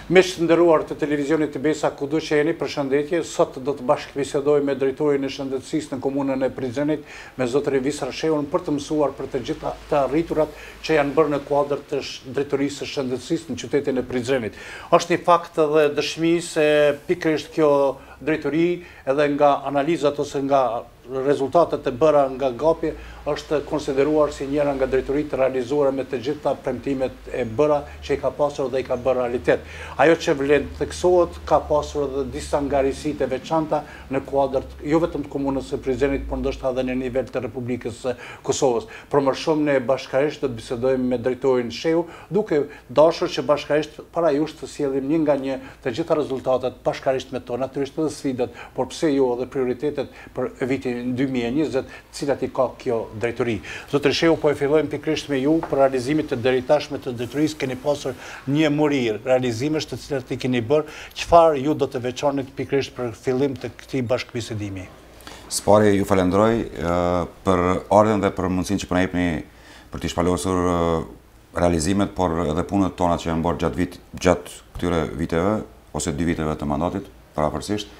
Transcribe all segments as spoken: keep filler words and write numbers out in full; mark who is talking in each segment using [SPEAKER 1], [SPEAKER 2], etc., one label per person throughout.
[SPEAKER 1] Miq të nderuar të televizionit të Besa, kudo që jeni, përshëndetje. Sot do të bashkëbisedoj me drejtorin e shëndetësisë në komunën e Prizrenit, me zotërin Visar Sheun, për të mësuar për të gjitha të arriturat që janë bërë në kuadër të drejtorisë së shëndetësisë në qytetin e Prizrenit. Është një fakt dhe dëshmi se pikërisht kjo drejtori, edhe nga analizat ose nga rezultatet e bëra nga gapje, është konsideruar si njëra nga drejtoritë realizuara me të gjitha premtimet e bëra që i ka pasur dhe i ka bërë realitet. Ajo që vlen të theksohet, ka pasur edhe disa ngarisit e veçanta në kuadër jo vetëm të komunës së Prizrenit, por ndoshta edhe në nivel të Republikës së Kosovës. Për më shumë ne bashkërisht do të bisedojmë me drejtorin Sheu, duke dashur që bashkërisht para jush të sjellim një nga një të gjitha rezultatet bashkërisht me to, natyrisht edhe sfidat, por pse jo edhe prioritetet për vitin dy mijë e njëzet, cilat i ka kjo drejtori. Zotëri Sheu, po e fillojmë pikërisht me ju për realizimit të deri tashme të drejtorisë. Keni pasur një murir realizimesh të cilat i keni bërë. Çfarë ju do të veçanit pikërisht për fillim të këtij bashkëbisedimi?
[SPEAKER 2] Spari ju falenderoj për ardhen dhe për mundësinë që po na jepni për të shpalosur realizimet, por edhe punët tona që janë bërë gjatë vit, gjatë këtyre viteve ose dy viteve të mandatit, paraparsisht.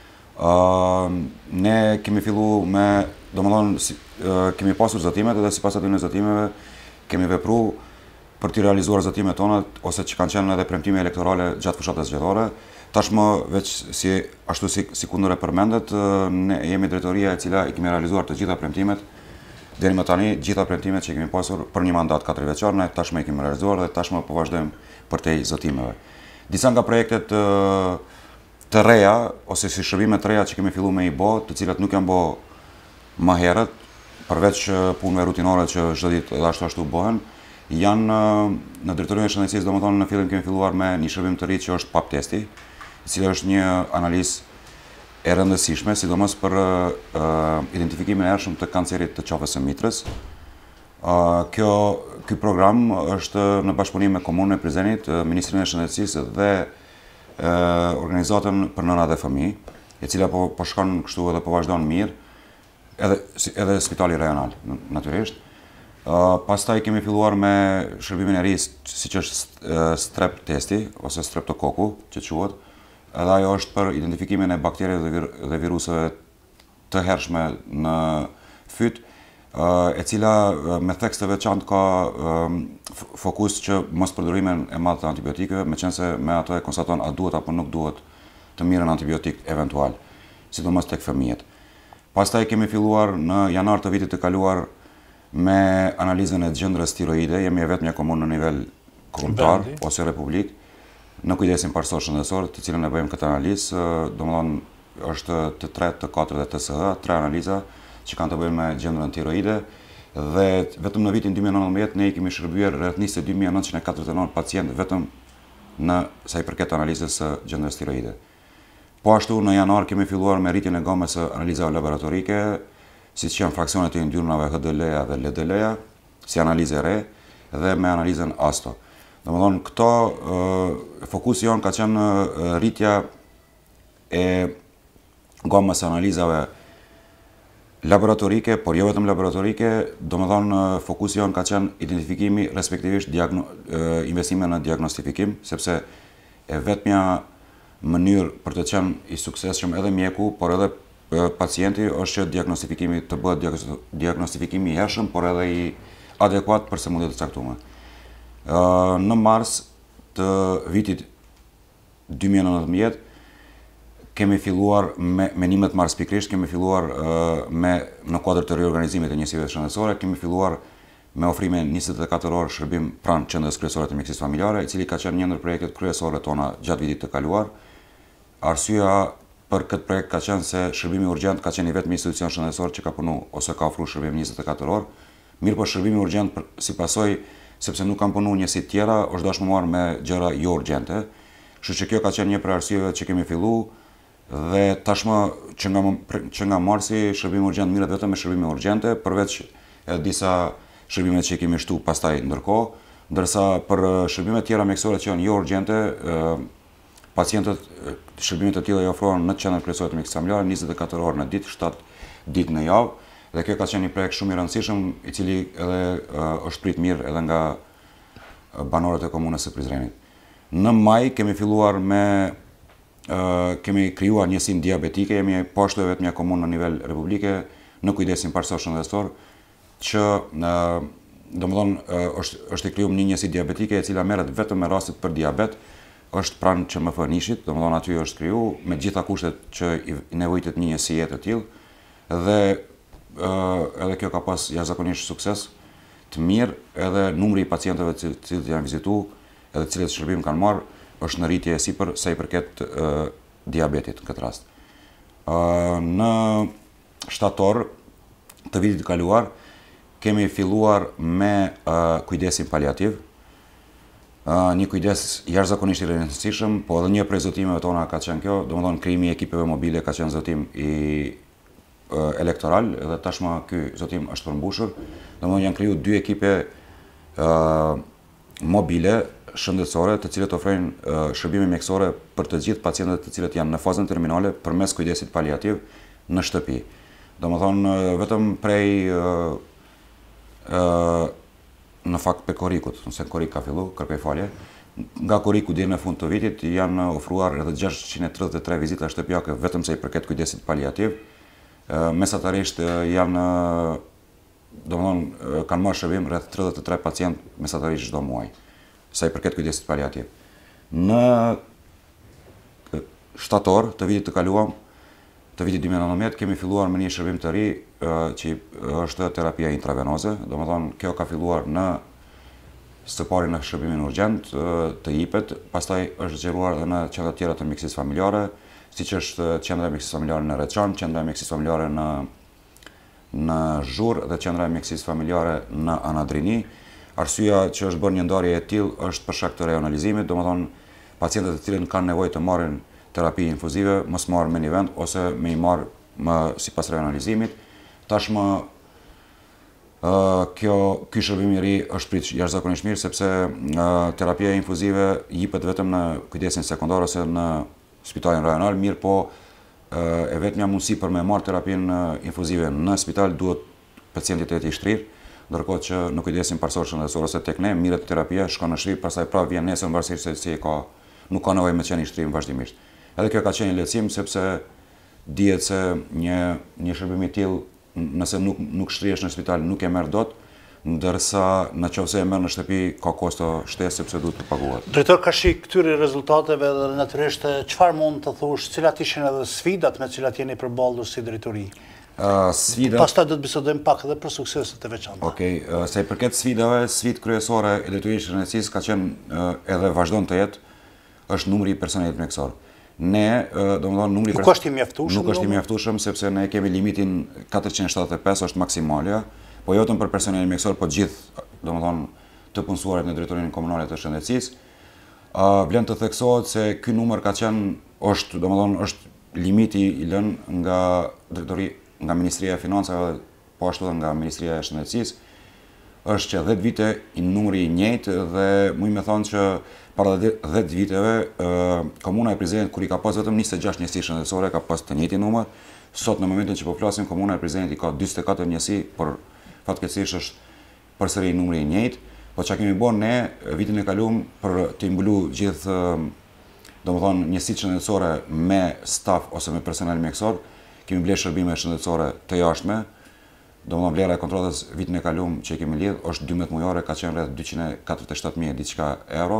[SPEAKER 2] Uh, ne kemi fillu me, do më thonë, uh, kemi pasur zëtimet edhe si pas aty në zëtimeve kemi vepru për të realizuar zëtimet tona, ose që kanë qenë edhe premtime elektorale gjatë fushatës zgjedhore. Tashmë veç si ashtu si, si kundër e përmendet, uh, ne jemi drejtoria e cila i kemi realizuar të gjitha premtimet. Deri më tani, gjitha premtimet që kemi pasur për një mandat katër vjeçar, ne tashmë i kemi realizuar dhe tashmë po vazhdojmë për te zëtimeve. Disa nga projektet uh, të reja, ose si shërbime të reja që kemi fillu me i bo, të cilat nuk janë bo më herët, përveç punëve rutinore që çdo ditë edhe ashtu ashtu bëhen, janë në drejtorinë e shëndetësisë, domethënë në fillim kemi filluar me një shërbim të ri që është pap testi, i cili është një analizë e rëndësishme, sidomos për uh, identifikimin e hershëm të kancerit të qafës së mitrës. Uh, kjo, ky program është në bashkëpunim me Komunën e Prizrenit, Ministrinë e Shëndetësisë dhe organizatën për nëna dhe fëmijë, e cila po, po shkon kështu edhe po vazhdon mirë, edhe, edhe spitali rajonal, natyrisht. Uh, pastaj kemi filluar me shërbimin e ri, siç është uh, strep testi, ose streptokoku, që quhet. Edhe ajo është për identifikimin e bakterieve dhe, vir, dhe viruseve të hershme në fyt, uh, e cila uh, me theks të veçantë ka uh, fokus që mos përdorimin e madh të antibiotikëve, meqense me ato e konstaton a duhet apo nuk duhet të mirën antibiotik eventual, sidomos tek fëmijët. Pastaj kemi filluar në janar të vitit të kaluar me analizën e gjendrës tiroide. Jemi vetëm një komunë në nivel kombëtar ose republik në kujdesin parësor shëndetësor, të cilën e bëjmë këtë analizë, domethënë është të tretë, të katërt dhe T S H, tre analiza që kanë të bëjnë me gjendrën tiroide. Dhe vetëm në vitin dy mijë e nëntëmbëdhjetë ne i kemi shërbyer rreth njëzet e dy mijë e nëntëqind e katërdhjetë e nëntë pacientë vetëm në sa i përket analizës së gjendrës tiroide. Po ashtu në janar kemi filluar me rritjen e gamës së analizave laboratorike, siç janë fraksionet e yndyrnave H D L-ja dhe L D L-ja, si analizë e re, dhe me analizën ASTO. Domethënë këto uh, fokusi jon ka qenë uh, rritja e gamës së analizave laboratorike, por jo vetëm laboratorike, domethënë fokusi jon ka qenë identifikimi, respektivisht diagno, investime në diagnostifikim, sepse e vetmja mënyrë për të qenë i suksesshëm edhe mjeku, por edhe pacienti është që diagnostifikimi të bëhet diagnostifikimi i hershëm, por edhe i adekuat për sëmundje të caktuara. Në mars të vitit dy mijë e nëntëmbëdhjetë kemi filluar me menimet mars pikrisht, kemi filluar uh, me në kuadër të riorganizimit të njësive shëndetësore, kemi filluar me ofrime njëzet e katër orë shërbim pranë qendrës kryesore të mjekësisë familjare, i cili ka qenë një ndër projektet kryesore tona gjatë vitit të kaluar. Arsyeja për këtë projekt ka qenë se shërbimi urgjent ka qenë i vetmi institucion shëndetësor që ka punu ose ka ofruar shërbim njëzet e katër orë. Mirë, po shërbimi urgjent për, si pasojë, sepse nuk kanë punuar njësit tjera, është dashmuar me gjëra jo urgjente. Kështu që kjo ka qenë një prej arsyeve që kemi filluar. Dhe tashmë që nga, që nga marsi shërbimi urgjent mirët vetëm me shërbime urgjente, përveç e disa shërbime që i kemi shtu pastaj ndërkohë, ndërsa për shërbime tjera mjekësore që janë jo urgjente, pacientët shërbimet të tilla i ofrohen në qendrën kryesore të mjekësisë familjare njëzet e katër orë në ditë, shtatë ditë në javë, dhe kjo ka qenë një projekt shumë i rëndësishëm, i cili edhe është prit mirë edhe nga banorët e komunës së Prizrenit. Në maj kemi filluar me kemi krijuar njësinë diabetike, jemi poshtu e vetmja komunë në nivel republike në kujdesin parësor shëndetësor që domethënë është është e krijuar një njësi diabetike e cila merret vetëm me rastet për diabet, është pranë Q M F Nishit, domethënë aty është krijuar me gjitha kushtet që i nevojitet një njësi jetë e tillë dhe edhe kjo ka pas jashtëzakonisht sukses të mirë, edhe numri i pacientëve të cilët janë vizituar edhe cilët shërbim kanë marrë është në rritje sipër sa i përket uh, diabetit në këtë rast. Uh, në shtator të vitit të kaluar kemi filluar me uh, kujdesin paliativ, uh, një kujdes jashtëzakonisht i rëndësishëm, po edhe një prej zotimeve tona ka qenë kjo, domethënë krijimi i ekipeve mobile ka qenë zotim i uh, elektoral dhe tashmë ky zotim është përmbushur. Domethënë janë krijuar dy ekipe uh, mobile shëndetësore të cilët ofrojnë uh, shërbime mjekësore për të gjithë pacientët të cilët janë në fazën terminale përmes kujdesit paliativ në shtëpi. Domethënë uh, vetëm prej uh, uh, në fakt për korikut, nëse korik ka fillu, kërkoj falje, nga koriku deri në fund të vitit janë ofruar edhe gjashtëqind e tridhjetë e tre vizita shtëpiake vetëm sa i përket kujdesit paliativ. Uh, mesatarisht uh, janë uh, domethënë uh, kanë marrë shërbim rreth tridhjetë e tre pacient mesatarisht çdo muaj sa i përket kujdesit paliativ. Në shtator të vitit të kaluar, të vitit dy mijë e nëntëmbëdhjetë, kemi filluar me një shërbim të ri që është terapia intravenoze. Domethënë kjo ka filluar në së pari në shërbimin urgjent të I P E-t, pastaj është zgjeruar edhe në qendra të tjera të mjekësisë familjare, siç është qendra e mjekësisë familjare në Reçan, qendra e mjekësisë familjare në në Zhurrë dhe qendra e mjekësisë familjare në Anadrini. Arsyeja që është bërë një ndarje e tillë është për shkak të rajonalizimit, domethënë pacientët të cilët kanë nevojë të marrin terapi infuzive mos marrin me një vend ose me i marr më sipas rajonalizimit. Tashmë uh, kjo ky shërbim I ri është prit jashtëzakonisht mirë sepse uh, terapia infuzive jepet vetëm në kujdesin sekondar ose në spitalin rajonal, mirë po uh, e vetmja mundësi për me marr terapinë uh, infuzive në spital duhet pacienti të jetë I shtrirë. Ndërkohë që në kujdesin parësor shëndetësor ose tek ne mirët terapia shkon në shtrirë, pastaj prapë vjen nesër varësisht se si ka nuk ka nevojë me qenë I shtrirë vazhdimisht. Edhe kjo ka qenë një lehtësim sepse dihet se një një shërbim I tillë nëse nuk nuk shtrihesh në spital nuk e merr dot, ndërsa nëse e merr në shtëpi ka kosto shtesë sepse duhet të paguhet.
[SPEAKER 1] Drejtor, ka shi këtyre rezultateve dhe natyrisht çfarë mund të thush, cilat ishin edhe sfidat me cilat jeni përballur si drejtori?
[SPEAKER 2] Uh, sfida...
[SPEAKER 1] Pastaj do të bisedojmë pak edhe për sukseset e veçanta.
[SPEAKER 2] Okej, okay, uh, sa I përket sfidave, sfidë kryesore e drejtorisë së rëndësisë ka qenë uh, edhe vazhdon të jetë është numri I personelit mjekësor. Ne, uh, domethënë numri
[SPEAKER 1] nuk është I mjaftueshëm.
[SPEAKER 2] Nuk është I mjaftueshëm sepse ne kemi limitin katërqind e shtatëdhjetë e pesë është maksimalja, po jo vetëm për personelin mjekësor, po gjithë, domethënë të punësuarit në drejtorinë komunale të shëndetësisë. Uh, vlen të theksohet se ky numër ka qenë është, domethënë është limiti I lënë nga drejtori nga Ministria e Financave, po ashtu edhe nga Ministria e Shëndetësisë, është që dhjetë vite I numri I njëjtë dhe muj me thonë që para dhjetë viteve komuna e Prizrenit kur I ka pas vetëm njëzet e gjashtë njësi shëndetësore ka pas të njëjtin numër. Sot në momentin që po flasim komuna e Prizrenit I ka dyzet e katër njësi, por fatkeqësisht është përsëri numri I njëjtë, po çka kemi bën ne vitin e kaluar për të mbulu gjithë domethënë njësitë shëndetësore me staf ose me personel mjekësor, kemi blerë shërbime shëndetësore të jashtme, domethënë vlera e kontrolës vitin e kaluar që kemi lidh është dymbëdhjetë mujore, ka qenë rreth dyqind e katërdhjetë e shtatë mijë diçka euro.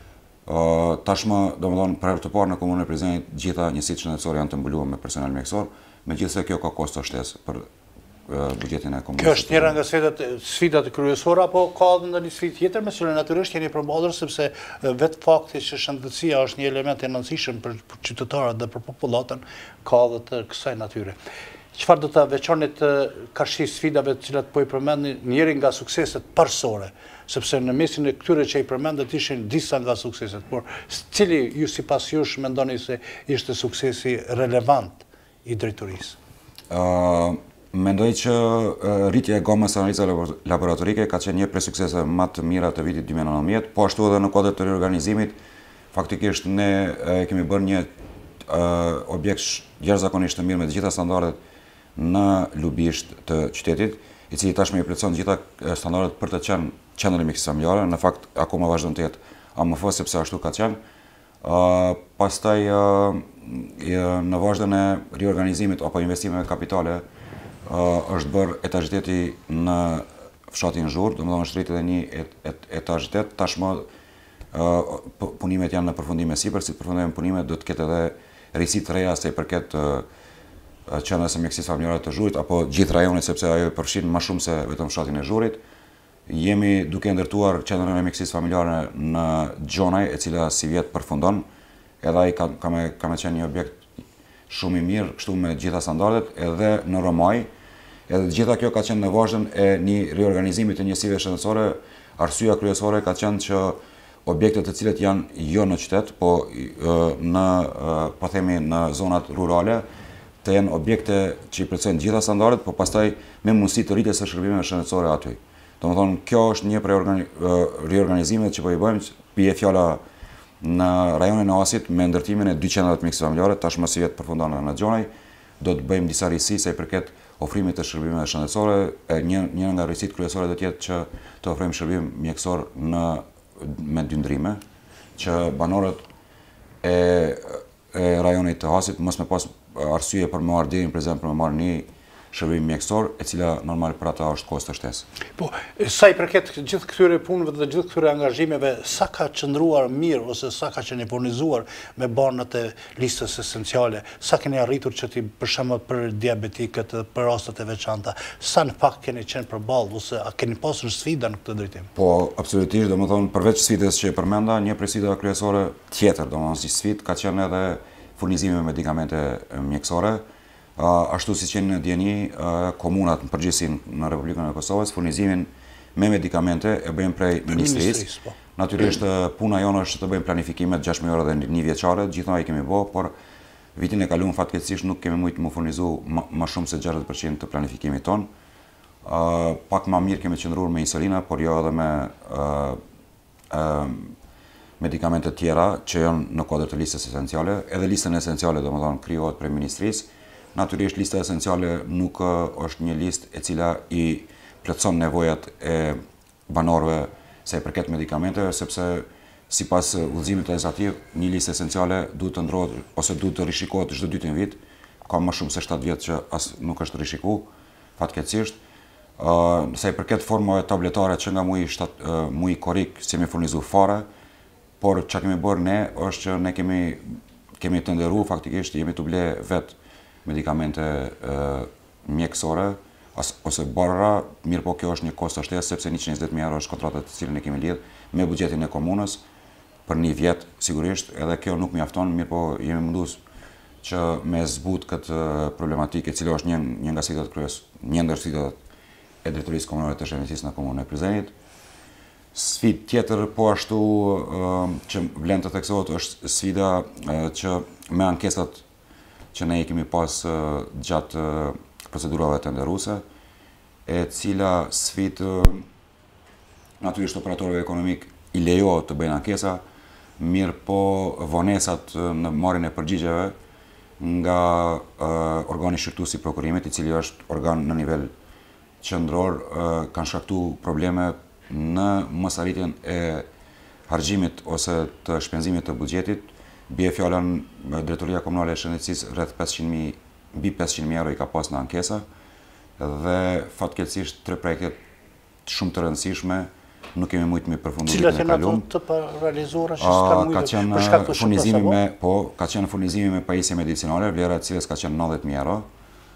[SPEAKER 2] Uh, tashmë domethënë për herë të parë në komunën e Prizrenit gjitha njësitë shëndetësore janë të mbuluar me personel mjekësor, megjithëse kjo ka kosto shtesë për buxhetin e komunës.
[SPEAKER 1] Kjo është njëra nga sfidat sfidat kryesore apo ka edhe ndonjë sfidë tjetër me cilën natyrisht jeni përballur sepse vetë fakti që shëndetësia është një element I rëndësishëm për qytetarët dhe për popullatën ka edhe të kësaj natyre. Çfarë do ta veçoni të karshi sfidave të cilat po I përmendni, njëri nga sukseset parësore, sepse në mesin e këtyre që I përmendet ishin disa nga sukseset, por cili ju sipas jush mendoni se ishte suksesi relevant I drejtorisë?
[SPEAKER 2] Uh... Mendoj që rritja e gamës së analizave laboratorike ka qenë një prej sukseseve më të mira të vitit dy mijë e nëntëmbëdhjetë, po ashtu edhe në kuadër të riorganizimit, faktikisht ne kemi bërë një objekt jashtëzakonisht të mirë me të gjitha standardet në Lubisht të qytetit, I cili tashmë I plotson të gjitha standardet për të qenë qendër e mjekësisë familjare, në fakt akoma vazhdon të jetë A M F, sepse ashtu ka qenë. Pastaj në vazhdën e riorganizimit apo investimeve kapitale është bërë etazhiteti në fshatin Zhurë, domethënë është rritë edhe një etazhitet. Tashmë punimet janë në përfundim e sipër, si të përfundojmë punimet do të ketë edhe risi të reja sa i përket qendrës së mjekësisë familjare të Zhurit apo gjithë rajonit, sepse ajo përfshin më shumë se vetëm fshatin e Zhurit. Jemi duke ndërtuar qendrën e mjekësisë familjare në Gjonaj, e cila si vjet përfundon. Edhe ai ka ka me ka me qenë një objekt shumë i mirë, kështu me gjitha standardet, edhe në Romaj. Edhe gjitha kjo ka qenë në vazhdën e një riorganizimi të njësive shëndetësore. Arsyeja kryesore ka qenë që objektet të cilët janë jo në qytet, po në po themi në zonat rurale, të jenë objekte që i plotësojnë gjitha standardet, po pastaj me mundësi të rritjes së shërbimeve shëndetësore aty. Domethënë, kjo është një prej riorganizimeve që po i bëjmë, bie fjala në rajonin e Asit me ndërtimin e dy qendrave të mjekësisë familjare, tashmë si vjet përfundon në Gjonaj, do të bëjmë disa risi sa i përket ofrimit të shërbimeve shëndetësore. Një një nga risitë kryesore do të jetë që të ofrojmë shërbim mjekësor në me dy ndrime, që banorët e, e rajonit të Asit mos me pas arsye për me marrë dirin, për exempel, me marrë një shërbim mjekësor, e cila normal për ata është kosto shtesë.
[SPEAKER 1] Po, sa i përket gjithë këtyre punëve dhe gjithë këtyre angazhimeve, sa ka qëndruar mirë ose sa ka qenë furnizuar me banat e listës esenciale, sa keni arritur që ti për shembull për diabetikët, për rastet e veçanta, sa në fakt keni qenë përballë ose a keni pasur sfida në këtë drejtim?
[SPEAKER 2] Po, absolutisht, domethënë përveç sfidës që e përmenda, një prej sfidave kryesore tjetër, domethënë si sfidë ka qenë edhe furnizimi me medikamente mjekësore. Ashtu si që në djeni, komunat në përgjithësi në Republikën e Kosovës, furnizimin me medikamente e bëjmë prej ministrisë. Natyrisht, puna jonë është të bëjmë planifikimet gjashtë dhe një vjeçare, gjithnjë i kemi bë, por vitin e kaluar fatkeqësisht nuk kemi mujtë më furnizu më shumë se gjashtëdhjetë përqind të planifikimit ton. Pak më mirë kemi qëndruar me insulina, por jo edhe me medikamente tjera që janë në kuadër të listës esenciale. Edhe listën esenciale, domethënë, krijohet prej ministrisë. Natyrisht, lista esenciale nuk është një listë e cila i plotëson nevojat e banorëve sa i përket medikamenteve, sepse sipas udhëzimit legislativ, një listë esenciale duhet të ndrohet ose duhet të rishikohet çdo dy vjet. Ka më shumë se shtatë vjet që as nuk është rishikuar, fatkeqësisht. Sa i përket formave tabletare që nga muji muji korrik si me furnizu fare, por çka kemi bërë ne është që ne kemi kemi tenderuar faktikisht jemi të ble vetë medikamente mjekësore ose barra, mirë po kjo është një kosto shtesë, sepse njëqind e njëzet mijë euro është kontrata të cilën e kemi lidhë me buxhetin e komunës për një vjet sigurisht, edhe kjo nuk mjafton, mirë po jemi mundues që me zbut këtë problematikë, e cila është një, një nga sfidat kryes, një ndër sfidat e drejtorisë komunale të shëndetësisë në komunën e Prizrenit. Sfidë tjetër po ashtu që vlen të theksohet është sfida që me ankesat që ne i kemi pas gjatë procedurave tenderuese, e cila sfidë natyrisht operatorëve ekonomik i lejohet të bëjnë ankesa, mirë po vonesat në marrjen e përgjigjeve nga organi shërtues i prokurimit, i cili është organ në nivel qendror, kanë shkaktuar probleme në mosarritjen e harxhimit ose të shpenzimit të buxhetit. Bie fjalën Drejtoria Komunale e Shëndetësisë rreth pesëqind mijë, mbi pesëqind mijë euro i ka pas në ankesa, dhe fatkeqësisht tre projekte shumë të rëndësishme nuk kemi mujtë me përfundu vitin e kaluar.
[SPEAKER 1] Cilat janë ato të realizuara që s'kan mujtë për shkak të
[SPEAKER 2] furnizimi me, po, ka qenë furnizimi me pajisje medicinale, vlera e cilës ka qenë nëntëdhjetë mijë euro,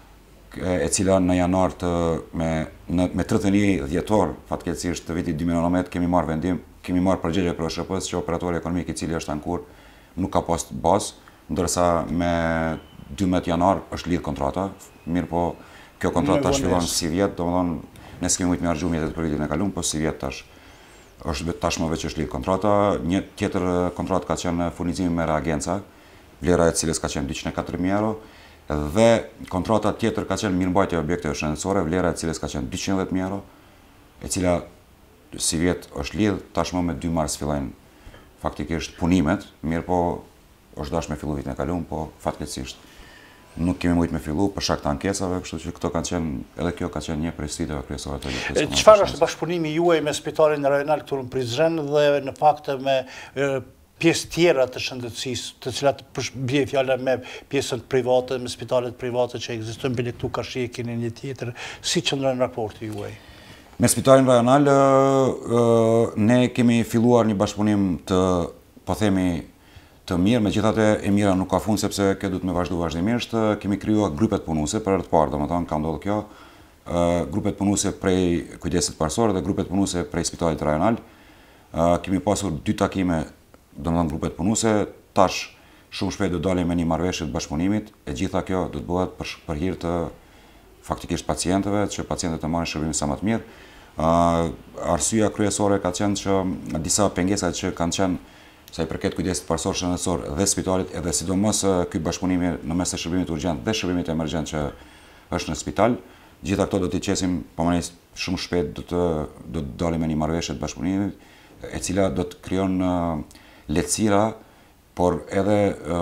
[SPEAKER 2] e cila në janar të me në, me tridhjetë e një dhjetor fatkeqësisht të vitit dy mijë e nëntëmbëdhjetë kemi marrë vendim, kemi marrë përgjigje për O S H P-s që operatori ekonomik i cili është ankur nuk ka pas bazë, ndërsa me dymbëdhjetë janar është lidh kontrata. Mirë po, kjo kontrata shfillon si vjet, domethënë ne s'kemi mujtë me harxhu mjetet për vitin e kaluar, po si vjet tash është tashmë veç është lidh kontrata. Një tjetër kontratë ka qenë furnizimi me reagenca, vlera e cilës ka qenë dyqind e katër mijë euro, dhe kontrata tjetër ka qenë mirëmbajtja e objekteve shëndetësore, vlera e cilës ka qenë dyqind e dhjetë mijë euro, e cila si vjet është lidh, tashmë me dy mars fillojnë faktikisht punimet, mirë po është dashur me fillu vitin e kaluar, po fatkeqësisht nuk kemi mujtë me fillu për shkak të ankesave, kështu që këto kanë qenë, edhe kjo ka qenë një prej sfidave kryesore të lutjes.
[SPEAKER 1] Çfarë është bashkëpunimi juaj me spitalin rajonal këtu në Prizren dhe në fakt me pjesë tjera të shëndetësisë, të cilat bie fjala me pjesën private, me spitalet private që ekzistojnë, bile këtu ka shi e keni një tjetër, si qëndron raporti juaj?
[SPEAKER 2] Me spitalin rajonal ne kemi filluar një bashkëpunim të, po themi, të mirë, megjithatë e mira nuk ka fund sepse kjo duhet me vazhdu vazhdimisht. Kemi krijuar grupet punuese për herë të parë, domethënë ka ndodhur kjo, grupet punuese prej kujdesit parsorë dhe grupet punuese prej spitalit rajonal. Kemi pasur dy takime, domethënë grupet punuese, tash shumë shpejt do dalim me një marrëveshje të bashkëpunimit, e gjitha kjo do të bëhet për, për hir të faktikisht pacientëve, që pacientët të marrin shërbimin sa më të mirë. Arsyeja kryesore ka qenë që disa pengesa që kanë qenë sa i përket kujdesit parsorë shëndetësor dhe spitalit, edhe sidomos ky bashkëpunimi në mes të shërbimit urgjent dhe shërbimit emergjent që është në spital, gjitha këto do t'i qesim pomanis shumë shpejt do të do të dalim me një marrëveshje të bashkëpunimit, e cila do të krijon lehtësira, por edhe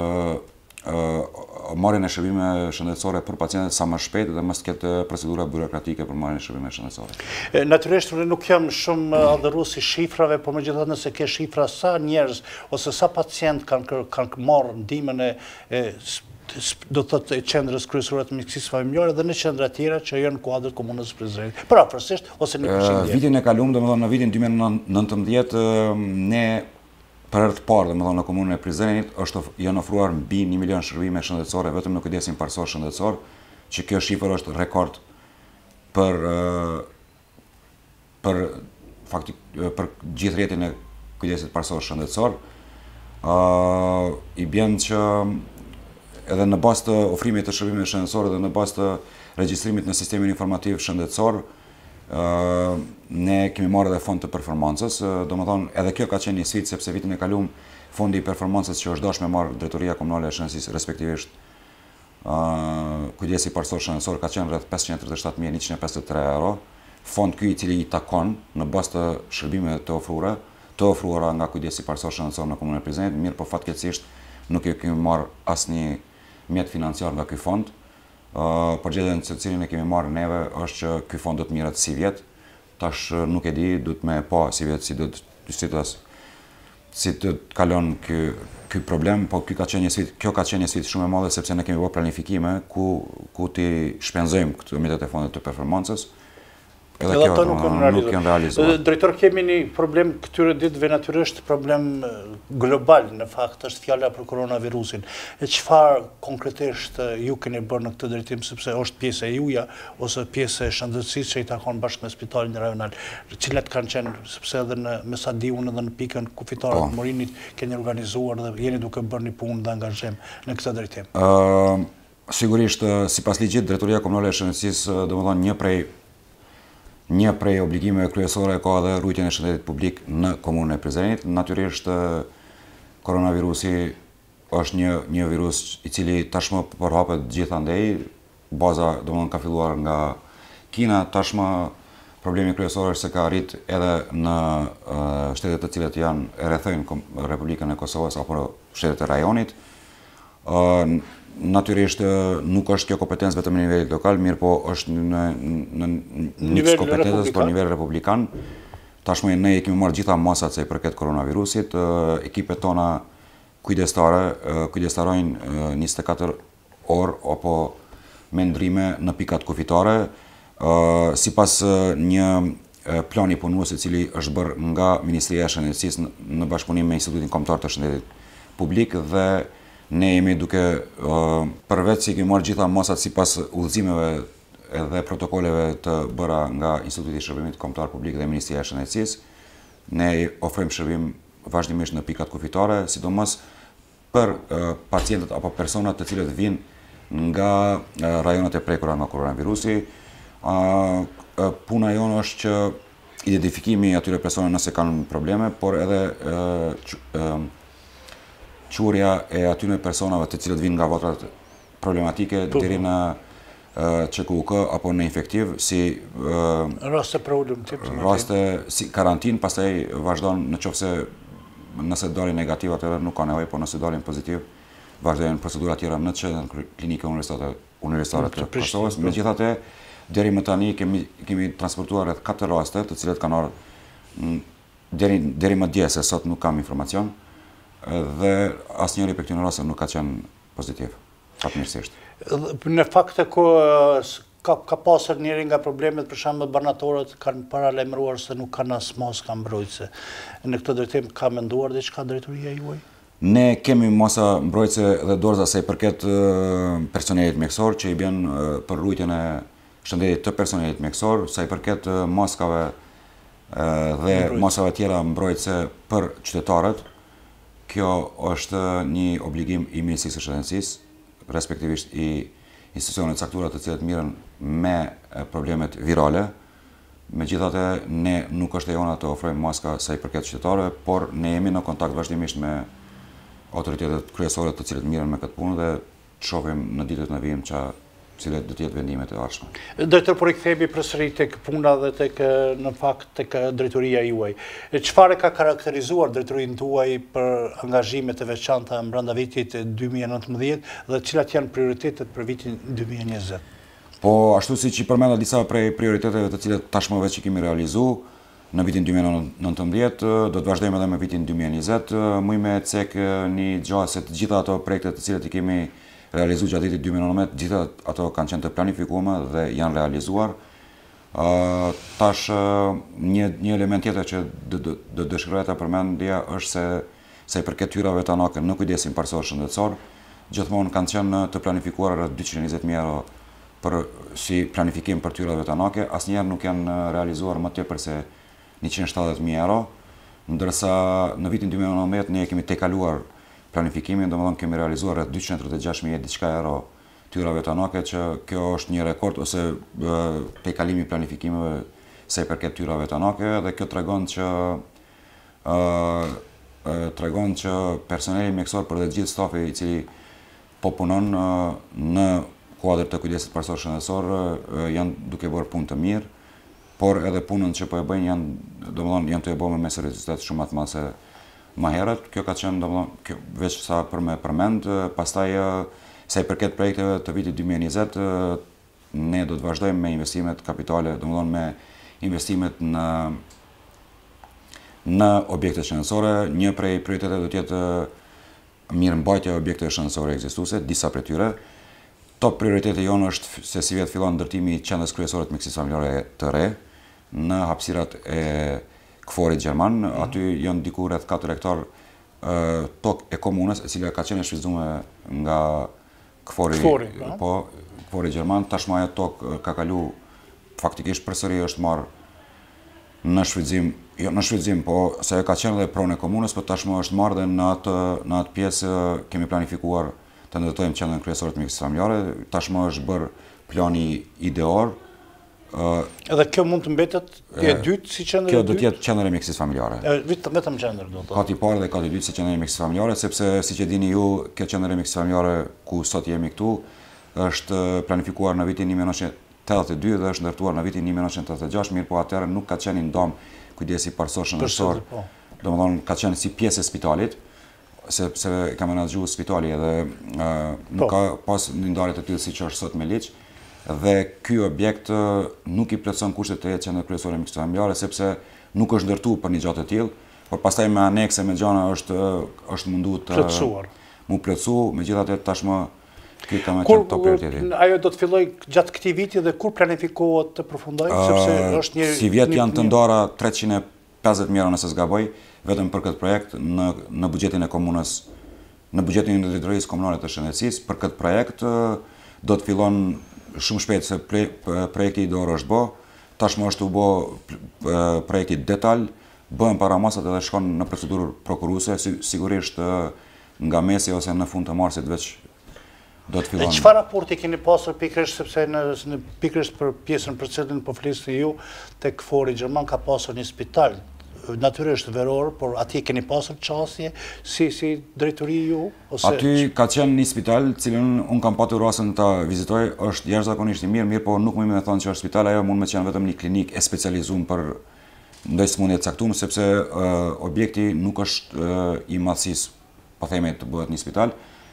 [SPEAKER 2] marrjen e shërbimeve shëndetësore për pacientët sa më shpejt dhe mos ketë procedura burokratike për marrjen e shërbimeve shëndetësore.
[SPEAKER 1] Natyrisht unë nuk jam shumë adhërues i shifrave, por megjithatë nëse ke shifra sa njerëz ose sa pacient kanë kanë marrë ndihmën e do të thotë qendrës kryesore të mjekësisë familjarë dhe në qendra tjera që janë në kuadër të komunës së Prizrenit. Për afërsisht ose në përqindje.
[SPEAKER 2] Vitin e kaluar, domethënë në vitin dy mijë e nëntëmbëdhjetë, ne për herë të parë, domethënë në komunën e Prizrenit është janë ofruar mbi një milion shërbime shëndetësore vetëm në kujdesin parsor shëndetësor, që kjo shifër është rekord për për faktik për gjithë rrjetin e kujdesit parsor shëndetësor. I bën që edhe në bazë të ofrimit të shërbimeve shëndetësore dhe në bazë të regjistrimit në sistemin informativ shëndetësor, ne kemi marrë edhe fond të performancës, domethënë edhe kjo ka qenë një sfidë sepse vitin e kaluar fondi i performancës që është dashur me marrë drejtoria komunale e shëndetësisë, respektivisht kujdesi parsor shëndetësor ka qenë rreth pesëqind e tridhjetë e shtatë mijë e njëqind e pesëdhjetë e tre euro, fond ky i cili i takon në bazë të shërbimeve të ofruara, të ofruara nga kujdesi parsor shëndetësor në komunën e Prizrenit, mirë po fatkeqësisht nuk e kemi marrë asnjë mjet financiar nga ky fond. Përgjedhjen se cilin e kemi marrë neve është që ky fond do të mirret si vjet. Tash nuk e di, duhet me pa si vjet si do të si të si të kalon ky ky problem, po ky ka qenë një sfidë, kjo ka qenë një sfidë shumë e madhe sepse ne kemi bërë planifikime ku ku ti shpenzojmë këto mjetet e fondit të performancës. Edhe kjo nuk janë realizuar.
[SPEAKER 1] Drejtor, kemi një problem këtyre ditëve, natyrisht problem global, në fakt është fjala për koronavirusin. E çfarë konkretisht ju keni bërë në këtë drejtim, sepse është pjesë e juja ose pjesë e shëndetësisë që i takon bashkë me spitalin rajonal, cilat kanë qenë, sepse edhe në me sa di unë edhe në pikën kufitare të Morinit keni organizuar dhe jeni duke bërë një punë dhe angazhim në këtë drejtim.
[SPEAKER 2] Sigurisht, sipas ligjit, drejtoria komunale e shëndetësisë, domethënë një prej Një prej obligimeve kryesore ka edhe ruajtjen e shëndetit publik në komunën e Prizrenit. Natyrisht koronavirusi është një një virus i cili tashmë përhapet gjithandej. Baza domethënë ka filluar nga Kina, tashmë problemi kryesor është se ka arrit edhe në shtetet të cilat janë e rrethojnë Republikën e Kosovës apo shtetet e rajonit. Natyrisht nuk është kjo kompetencë vetëm në nivel lokal, mirë po është në në nivel kompetencës për nivel republikan. Tashmë ne kemi marrë gjitha masat se i përket koronavirusit, ekipet tona kujdestare kujdestarojnë njëzet e katër orë apo me ndrime në pikat kufitare, sipas një plani punues i cili është bërë nga Ministria e Shëndetësisë në bashkëpunim me Institutin Kombëtar të Shëndetit Publik dhe ne jemi duke përveç se kemi marrë gjitha masat sipas udhëzimeve edhe protokoleve të bëra nga Instituti i Shërbimit Kombëtar Publik dhe Ministria e Shëndetësisë, ne ofrojmë shërbim vazhdimisht në pikat kufitare, sidomos për pacientët apo personat të cilët vinë nga rajonet e prekura nga koronavirusi. Puna jonë është që identifikimi atyre personave nëse kanë probleme, por edhe qurja e atyre personave të cilët vinë nga votrat problematike deri në Q K U K apo në infektiv si
[SPEAKER 1] raste për ulëm tip të
[SPEAKER 2] raste si karantinë, pastaj vazhdon në qoftë se nëse dalin negativ atëherë nuk ka nevojë, po nëse dalin pozitiv vazhdojnë procedura tjera në qendrën klinike universitare të Kosovës. Megjithatë, deri më tani kemi kemi transportuar rreth katër raste, të cilat kanë ardhur deri deri më dje, se sot nuk kam informacion, dhe asnjëri prej këtyre rasteve nuk ka qenë pozitiv, fatmirësisht.
[SPEAKER 1] Në fakt ko ka ka pasur njëri nga problemet, për shembull banatorët kanë paralajmëruar se nuk kanë as maska mbrojtëse. Në këtë drejtim ka menduar diçka drejtoria juaj?
[SPEAKER 2] Ne kemi masa mbrojtëse dhe dorëza sa i përket personelit mjekësor që i bën për ruajtjen e shëndetit të personelit mjekësor, sa i përket maskave dhe masave tjera mbrojtëse për qytetarët. Kjo është një obligim i Ministrisë së Shëndetësisë, respektivisht i institucionet caktuara të cilat mirën me problemet virale. Megjithatë, ne nuk është e jona të ofrojmë maska sa i përket qytetarëve, por ne jemi në kontakt vazhdimisht me autoritetet kryesore të cilët mirën me këtë punë dhe shohim në ditët në vijim që cilat do të jetë vendimet e ardhshme.
[SPEAKER 1] Drejtor, por i kthehemi përsëri tek puna dhe tek në fakt tek drejtoria juaj. Çfarë ka karakterizuar drejtorinë tuaj për angazhimet e veçanta brenda vitit dy mijë e nëntëmbëdhjetë dhe cilat janë prioritetet për vitin dy mijë e njëzet?
[SPEAKER 2] Po, ashtu siç i përmenda disa prej prioriteteve të cilat tashmë veç i kemi realizuar në vitin dy mijë e nëntëmbëdhjetë, do të vazhdojmë edhe me vitin dy mijë e njëzet. Muj me cek një gjë se të gjitha ato projekte të cilat i kemi realizuar gjatë vitit dy mijë e nëntëmbëdhjetë, gjitha ato kanë qenë të planifikuara dhe janë realizuar. Uh, tash uh, një, një element tjetër që do dëshiroj ta përmendja është se sa i përket hyrave të anake në kujdesin parsor shëndetësor, gjithmonë kanë qenë të planifikuara rreth dyqind e njëzet mijë euro për si planifikim për hyrave të anake, asnjëherë nuk janë realizuar më tepër se njëqind e shtatëdhjetë mijë euro, ndërsa në vitin dy mijë e nëntëmbëdhjetë ne kemi tejkaluar planifikimin, domethënë kemi realizuar rreth dyqind e tridhjetë e gjashtë mijë diçka euro tyrave të anake, që kjo është një rekord ose tejkalimi i planifikimeve sa i përket tyrave të anake, dhe kjo tregon që uh, tregon që personeli mjekësor për dhe gjithë stafi i cili po punon uh, në kuadër të kujdesit parsor shëndetësor uh, janë duke bërë punë të mirë, por edhe punën që po e bëjnë janë domethënë janë të e bërë me seriozitet shumë më të madh se më herët. Kjo ka qenë domethënë kjo veç sa për me përmend, pastaj sa i përket projekteve të vitit dy mijë e njëzet, ne do të vazhdojmë me investimet kapitale, domethënë me investimet në në objekte shëndetësore. Një prej prioriteteve do të jetë mirëmbajtja e objekteve shëndetësore ekzistuese, disa prej tyre. Top prioriteti jonë është se si vjet fillon ndërtimi i qendrës kryesore të mjekësisë familjare të re në hapësirat e Kforit Gjerman. Aty janë diku rreth katër hektar tokë e komunës, e cila ka qenë e shfrytzuar nga Kfori,
[SPEAKER 1] Kfori,
[SPEAKER 2] po, Kfori Gjerman. Tashmë ajo tokë ka kalu faktikisht përsëri është marrë në shfrytëzim, jo në shfrytëzim, po se ajo ka qenë edhe pronë e komunës, por tashmë është marrë dhe në atë në atë pjesë kemi planifikuar të ndërtojmë qendrën kryesore të mjekësisë familjare. Tashmë është bërë plani ideor.
[SPEAKER 1] Uh, Edhe kjo mund të mbetet e dytë si qendër e dytë?
[SPEAKER 2] Kjo do të jetë qendra e mjekësisë familjare.
[SPEAKER 1] Vetëm vetëm qendër do të thotë.
[SPEAKER 2] Kati i parë dhe kati i dytë si qendra e mjekësisë familjare, sepse siç e dini ju, kjo qendër e mjekësisë familjare ku sot jemi këtu është planifikuar në vitin një mijë e nëntëqind e tetëdhjetë e dy dhe është ndërtuar në vitin një mijë e nëntëqind e tetëdhjetë e gjashtë, mirë po atëherë nuk ka qenë ndom kujdesi parsor shëndetësor. Domethënë ka qenë si pjesë e spitalit, sepse ka menaxhuar spitali edhe uh, nuk ka pas një ndarje të tillë siç është sot me ligj. Dhe ky objekt nuk i plotson kushtet e qendrës kryesore mjekësisë familjare, sepse nuk është ndërtuar për një gjatë të tillë, por pastaj me anekse me gjana është është munduar të
[SPEAKER 1] plotësuar.
[SPEAKER 2] Mu plotsu, megjithatë tashmë ky ka më qenë top prioriteti.
[SPEAKER 1] Ajo do të fillojë gjatë këtij viti dhe kur planifikohet të përfundojë, uh, sepse është një
[SPEAKER 2] si vjet janë të ndara treqind e pesëdhjetë mijë euro nëse s'gaboj, vetëm për këtë projekt në në buxhetin e komunës, në buxhetin e drejtorisë komunale të shëndetësisë. Për këtë projekt do të fillon shumë shpejt, se projekti i dorë është bë, tashmë është u bë projekti detaj, bëhen paramasat edhe shkon në procedurë prokuruese, sigurisht nga mesi ose në fund të marsit veç do të fillon.
[SPEAKER 1] Çfarë raporti keni pasur pikërisht, sepse në, në pikërisht për pjesën për cilën po flisni ju, tek Kfori Gjerman ka pasur një spital natyrisht veror, por atje keni pasur çësje si si drejtori ju ose
[SPEAKER 2] aty ka qenë një spital, cilën un kam patur rastin ta vizitoj, është jashtëzakonisht i mirë, mirë, po nuk mund të them që është spital, ajo mund të qenë vetëm një klinikë e specializuar për ndaj sëmundje të caktuar, sepse uh, objekti nuk është uh, i madhësisë, po themi të bëhet një spital.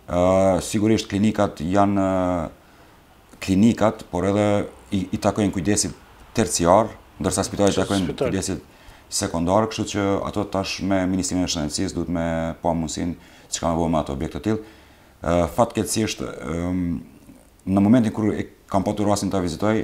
[SPEAKER 2] Sigurisht klinikat janë klinikat, por edhe i, i takojnë kujdesit terciar, ndërsa spitalet takojnë kujdesit sekundar, kështu që ato tash me Ministrinë e Shëndetësisë duhet me pa mundësinë çka më bëjmë me ato objekte të tillë. Fatkeqësisht në momentin kur e kam patur rastin ta vizitoj,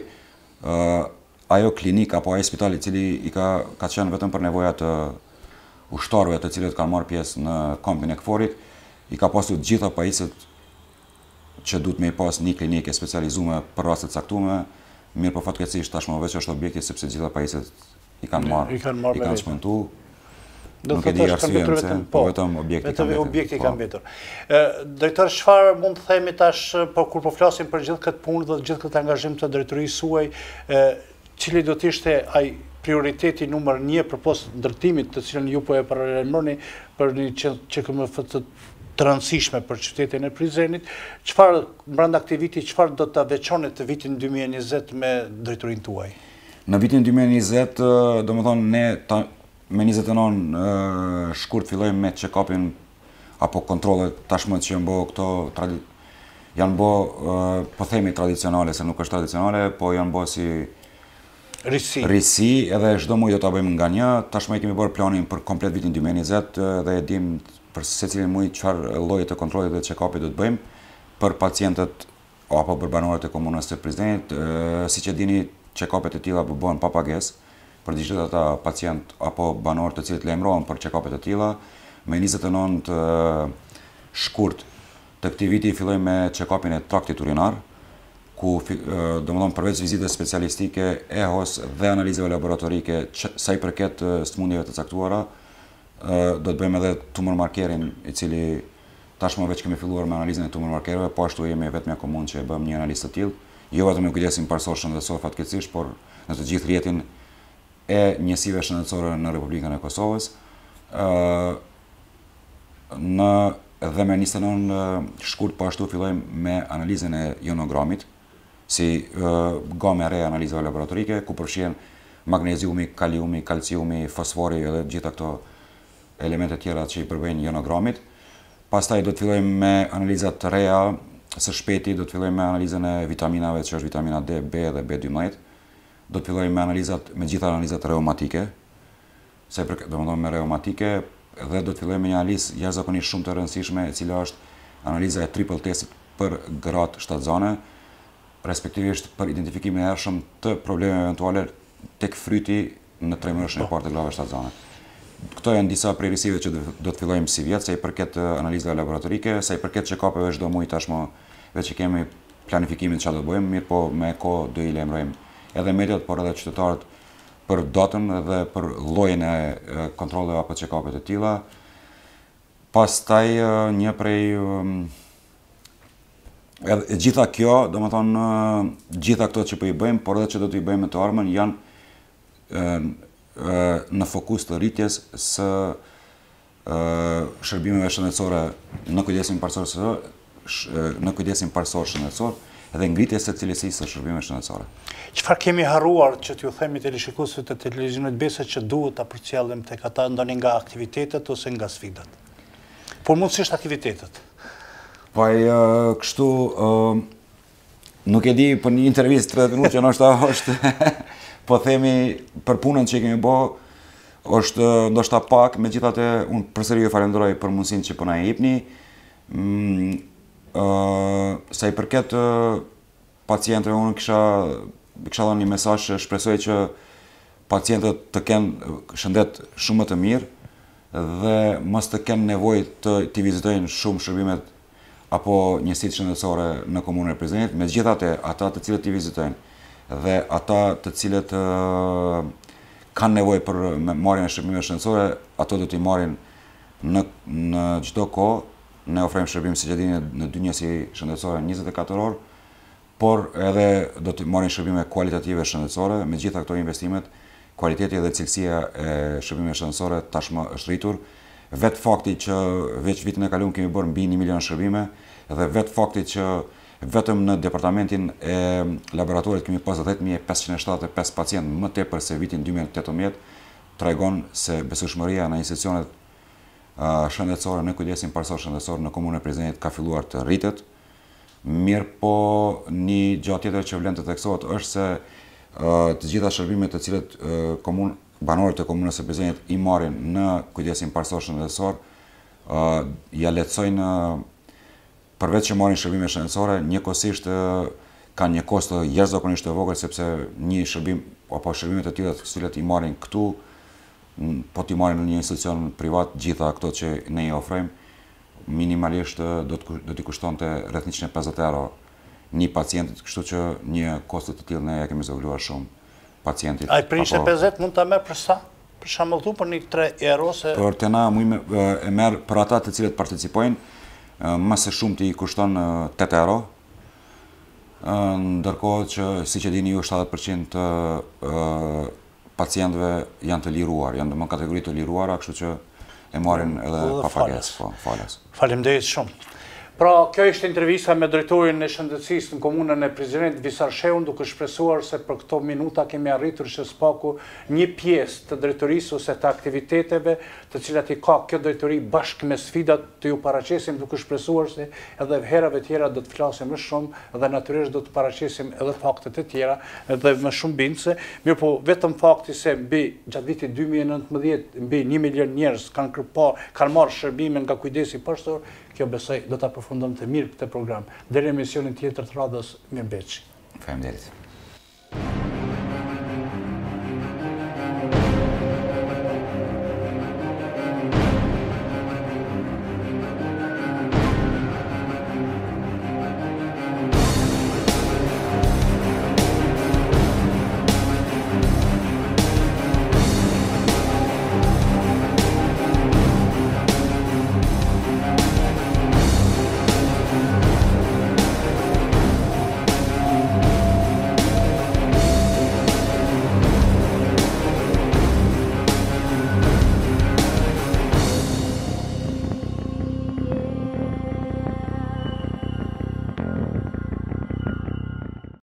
[SPEAKER 2] ajo klinika apo ai spital i cili i ka ka qenë vetëm për nevoja të ushtarëve të cilët kanë marrë pjesë në kampin e Kforit, i ka pasur të gjitha pajisjet që duhet me i pas një klinike specializuar për raste të caktuara, mirë po fatkeqësisht tashmë veç është objekti sepse gjitha pajisjet i kanë marrë, i kanë shpëntu. Nuk e di arsyen se, po vetëm objekti kanë mbetur.
[SPEAKER 1] Objekti kanë mbetur. Drejtor, çfarë mund të themi tash, po kur po flasim për gjithë këtë punë dhe gjithë këtë angazhim të drejtorisë suaj, cili do të ishte ai prioriteti numër një përpos ndërtimit të cilën ju po e paralajmëroni për një që këmë të të rëndësishme për qytetin e Prizrenit, çfarë brenda këtij viti, çfarë do ta veçonit të vitin dy mijë e njëzet me drejtorinë tuaj?
[SPEAKER 2] Në vitin dy mijë e njëzet, domethënë ne ta, me njëzet e nëntë shkurt fillojmë me check-upin apo kontrollet tashmë që janë bë këto tradi, janë bë po themi tradicionale, se nuk është tradicionale, po janë bë si
[SPEAKER 1] risi.
[SPEAKER 2] Risi, edhe çdo muaj do ta bëjmë nga një. Tashmë kemi bërë planin për komplet vitin dy mijë e njëzet dhe e dim për secilin muaj çfarë lloje të kontrollit dhe check-upit do të bëjmë për pacientët apo për banorët e komunës së Prizrenit. Siç e dini, check-upet e tilla bëhen pa pagesë për të gjithë ata pacient apo banor të cilët lajmërohen për check-upet e tilla. Me njëzet e nëntë shkurt të këtij viti fillojmë me check-upin e traktit urinar, ku domethënë përveç vizitës specialistike, E H O S dhe analizave laboratorike sa i përket sëmundjeve të caktuara, do të bëjmë edhe tumor markerin, i cili tashmë veç kemi filluar me analizën e tumor markerëve, po ashtu jemi vetëm një komunë që e bëm një analizë të tillë, jo vetëm me kujdesin parsor shëndetësor fatkeqësisht, por në të gjithë rrjetin e njësive shëndetësore në Republikën e Kosovës. Në dhe me njëzet e nëntë shkurt po ashtu fillojmë me analizën e ionogramit, si gamë e re analizave laboratorike, ku përfshihen magneziumi, kaliumi, kalciumi, fosfori edhe gjitha këto elemente tjera që i përbëjnë ionogramit. Pastaj do të fillojmë me analizat të reja, së shpejti do të fillojmë me analizën e vitaminave, që është vitamina D, B dhe B dymbëdhjetë. Do të fillojmë me analizat, me gjitha analizat reumatike, se domethënë me reumatike, dhe do të fillojmë me një analizë jashtëzakonisht shumë të rëndësishme, e cila është analiza e triple testit për gratë shtatzane, respektivisht për identifikimin e hershëm të problemeve eventuale tek fryti në tremërëshën e parë të glavave shtatzane. Këto janë disa prej risive që do të fillojmë si vjetë, sa i përket analizave laboratorike, sa i përket check-upeve çdo muaj tashmë veç që kemi planifikimin çfarë do të bëjmë, mirë po me kohë do i lajmërojmë edhe mediat, por edhe qytetarët për datën dhe për llojin e kontrolleve apo check-upeve të tilla. Pastaj një prej edhe gjitha kjo, domethënë gjitha këto që po i bëjmë, por edhe që do të i bëjmë të ardhmen janë në fokus të rritjes së shërbimeve shëndetësore në kujdesin parsor në kujdesin parsor shëndetësor dhe ngritjes së cilësisë së shërbimeve shëndetësore.
[SPEAKER 1] Çfarë kemi harruar që t'ju themi televizionistëve të televizionit Besa që duhet ta përcjellim tek ata ndonjë nga aktivitetet ose nga sfidat? Por mundësisht aktivitetet.
[SPEAKER 2] Po kështu nuk e di për një intervistë tridhjetë minuta që ndoshta është po themi për punën që kemi bë, është ndoshta pak, megjithatë unë përsëri ju falenderoj për mundësinë që po na jepni. Sa i përket pacientëve, unë kisha kisha dhënë një mesazh, shpresoj që pacientët të kenë shëndet shumë më të mirë dhe mos të kenë nevojë të t'i vizitojnë shumë shërbimet apo njësitë shëndetësore në komunën e Prizrenit. Megjithatë, ata të cilët t'i vizitojnë dhe ata të cilët uh, kanë nevojë për marrjen e shërbimeve shëndetësore, ato do t'i marrin në në çdo kohë. Ne ofrojmë shërbim siç e dini në dy njësi shëndetësore njëzet e katër orë, por edhe do të marrin shërbime kualitative shëndetësore. Me gjitha këto investimet, kualiteti dhe cilësia e shërbimeve shëndetësore tashmë është rritur. Vetë fakti që veç vitin e kaluar kemi bërë mbi një milion shërbime dhe vetë fakti që vetëm në departamentin e laboratorit kemi pas dhjetë mijë e pesëqind e shtatëdhjetë e pesë pacientë më tepër se vitin dy mijë e tetëmbëdhjetë, tregon se besueshmëria në institucionet shëndetësore në kujdesin parësor shëndetësor në komunën e Prizrenit ka filluar të rritet. Mirë po një gjatë tjetër që vlen të theksohet është se të gjitha shërbimet të cilët komunë, banorët e komunës së Prizrenit i marrin në kujdesin parësor shëndetësor, ja lehtësojnë, përveç që marrin shërbime shëndetësore, njëkohësisht kanë një kost jashtëzakonisht të vogël sepse një shërbim apo shërbimet e tjera të cilat i marrin këtu, po t'i marrin në një institucion privat, gjitha ato që ne i ofrojmë, minimalisht do t'i kushtonte rreth njëqind e pesëdhjetë euro një pacientit, kështu që një kostë të tillë ne ja kemi zogluar shumë pacientit.
[SPEAKER 1] Ai për njëqind e pesëdhjetë mund ta merr për sa? Për shembull këtu për një tre euro se
[SPEAKER 2] për të na e merr për ata të cilët participojnë, më së shumti i kushton tetë euro. Ndërkohë që siç e dini ju shtatëdhjetë përqind të pacientëve janë të liruar, janë në kategori të liruara, kështu që e marrin edhe pa pagesë, po, falas.
[SPEAKER 1] Faleminderit shumë. Pra, kjo ishte intervista me drejtorin e shëndetësisë në komunën e Prizrenit, Visar Sheun, duke shpresuar se për këto minuta kemi arritur që spaku një pjesë të drejtorisë ose të aktiviteteve të cilat i ka kjo drejtori bashkë me sfidat të ju paraqesim, duke shpresuar se edhe herave tjera do të flasim më shumë dhe natyrisht do të paraqesim edhe faktet e tjera edhe më shumë bindse. Mirë po, vetëm fakti se mbi gjatë vitit dy mijë e nëntëmbëdhjetë mbi një milion njerëz kanë kërkuar, kanë marrë shërbime nga kujdesi parësor, kjo besoj do ta përfundojmë të mirë këtë program. Deri në emisionin tjetër të radhës, mirëmbëjtje.
[SPEAKER 2] Faleminderit.